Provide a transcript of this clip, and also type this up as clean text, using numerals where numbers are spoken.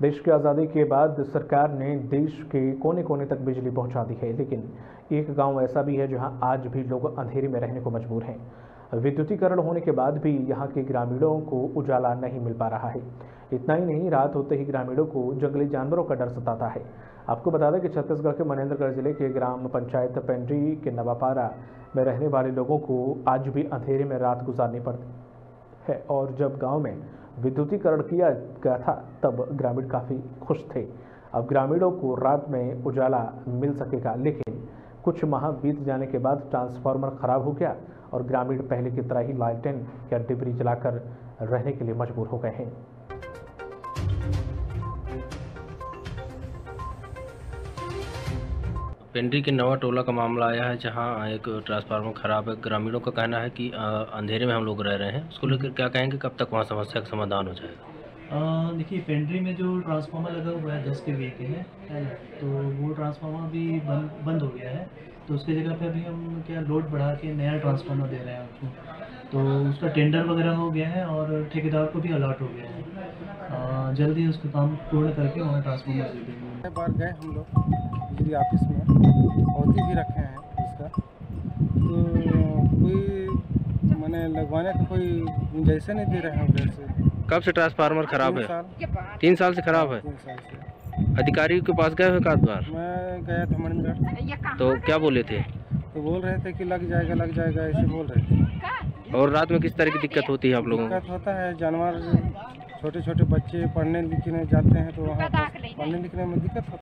देश की आज़ादी के बाद सरकार ने देश के कोने कोने तक बिजली पहुंचा दी है, लेकिन एक गांव ऐसा भी है जहां आज भी लोग अंधेरे में रहने को मजबूर हैं। विद्युतीकरण होने के बाद भी यहां के ग्रामीणों को उजाला नहीं मिल पा रहा है। इतना ही नहीं, रात होते ही ग्रामीणों को जंगली जानवरों का डर सताता है। आपको बता दें कि छत्तीसगढ़ के मनेन्द्रगढ़ जिले के ग्राम पंचायत पेंड्री के नवापारा में रहने वाले लोगों को आज भी अंधेरे में रात गुजारनी पड़ती है, और जब गांव में विद्युतीकरण किया गया था तब ग्रामीण काफ़ी खुश थे। अब ग्रामीणों को रात में उजाला मिल सकेगा, लेकिन कुछ माह बीत जाने के बाद ट्रांसफार्मर खराब हो गया और ग्रामीण पहले की तरह ही लालटेन या डिबरी जलाकर रहने के लिए मजबूर हो गए हैं। पेंड्री के नवा टोला का मामला आया है, जहां एक ट्रांसफार्मर खराब है। ग्रामीणों का कहना है कि अंधेरे में हम लोग रह रहे हैं। उसको लेकर क्या कहेंगे, कब तक वहां समस्या का समाधान हो जाएगा? देखिए, पेंड्री में जो ट्रांसफार्मर लगा हुआ है 10 केवी के है ना, तो वो ट्रांसफार्मर भी बंद हो गया है। तो उसकी जगह पे अभी हम क्या लोड बढ़ा के नया ट्रांसफार्मर दे रहे हैं उसको। तो उसका टेंडर वगैरह हो गया है और ठेकेदार को भी अलॉट हो गया है। जल्दी उसका काम पूर्ण करके वहाँ ट्रांसफार्मर दे देंगे। बार गए हम लोग बिजली ऑफिस में, अवधि भी रखे हैं उसका, तो कोई मैंने लगवाने का कोई गुंजाइश नहीं दे रहे हैं उधर से। कब से ट्रांसफार्मर खराब है? 3 साल से खराब है। 3 साल से। अधिकारी के पास गए हो एक आध बार? मैं गया था मनेन्द्रगढ़। तो क्या बोले थे? तो बोल रहे थे कि लग जाएगा ऐसे बोल रहे थे। और रात में किस तरह की दिक्कत होती है आप लोगों को? दिक्कत होता है, जानवर छोटे छोटे बच्चे पढ़ने लिखने जाते हैं तो वहाँ पढ़ने लिखने में दिक्कत होता है।